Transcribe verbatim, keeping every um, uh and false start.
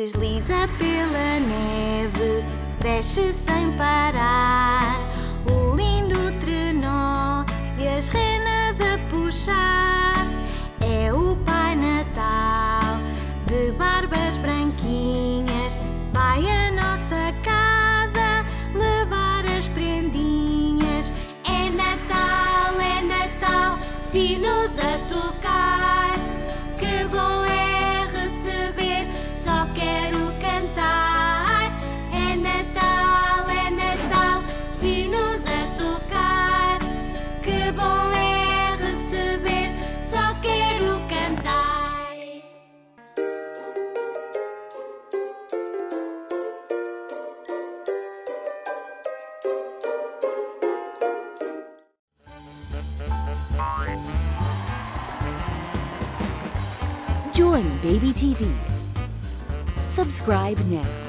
Desliza pela neve, desce sem parar. O lindo trenó e as renas a puxar. É o Pai Natal, de barbas branquinhas. Vai à nossa casa levar as prendinhas. É Natal, é Natal, sinos a tocar. Que bom é receber, só quero cantar. É Natal, é Natal, sinos a tocar. Que bom é receber, só quero cantar. Join Baby T V. Subscribe now.